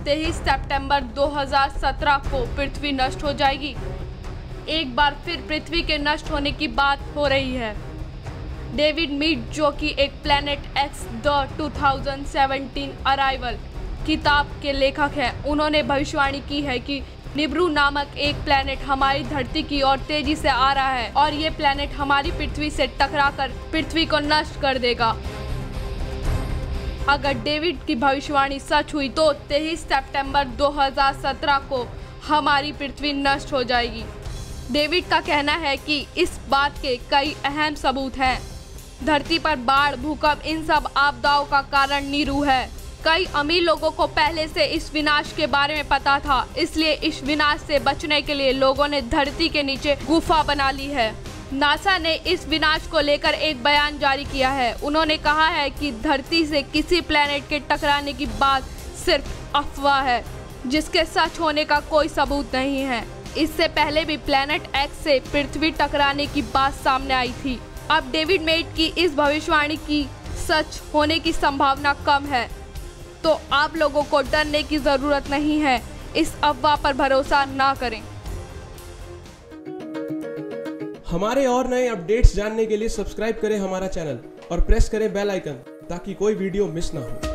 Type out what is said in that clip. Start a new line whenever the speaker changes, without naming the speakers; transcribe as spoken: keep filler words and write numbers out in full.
तेईस सितंबर दो हज़ार सत्रह को पृथ्वी नष्ट हो जाएगी। एक बार फिर पृथ्वी के नष्ट होने की बात हो रही है। डेविड मीड, जो कि एक प्लैनेट एक्स द दो हज़ार सत्रह अराइवल किताब के लेखक हैं, उन्होंने भविष्यवाणी की है कि निब्रू नामक एक प्लैनेट हमारी धरती की ओर तेजी से आ रहा है और ये प्लैनेट हमारी पृथ्वी से टकराकर पृथ्वी को नष्ट कर देगा। अगर डेविड की भविष्यवाणी सच हुई तो तेईस सितंबर दो हज़ार सत्रह को हमारी पृथ्वी नष्ट हो जाएगी। डेविड का कहना है कि इस बात के कई अहम सबूत हैं। धरती पर बाढ़, भूकंप, इन सब आपदाओं का कारण नीरू है। कई अमीर लोगों को पहले से इस विनाश के बारे में पता था, इसलिए इस विनाश से बचने के लिए लोगों ने धरती के नीचे गुफा बना ली है। नासा ने इस विनाश को लेकर एक बयान जारी किया है। उन्होंने कहा है कि धरती से किसी प्लैनेट के टकराने की बात सिर्फ अफवाह है, जिसके सच होने का कोई सबूत नहीं है। इससे पहले भी प्लैनेट एक्स से पृथ्वी टकराने की बात सामने आई थी। अब डेविड मेड की इस भविष्यवाणी की सच होने की संभावना कम है, तो आप लोगों को डरने की जरूरत नहीं है। इस अफवाह पर भरोसा ना करें।
हमारे और नए अपडेट्स जानने के लिए सब्सक्राइब करें हमारा चैनल और प्रेस करें बेल आइकन ताकि कोई वीडियो मिस ना हो।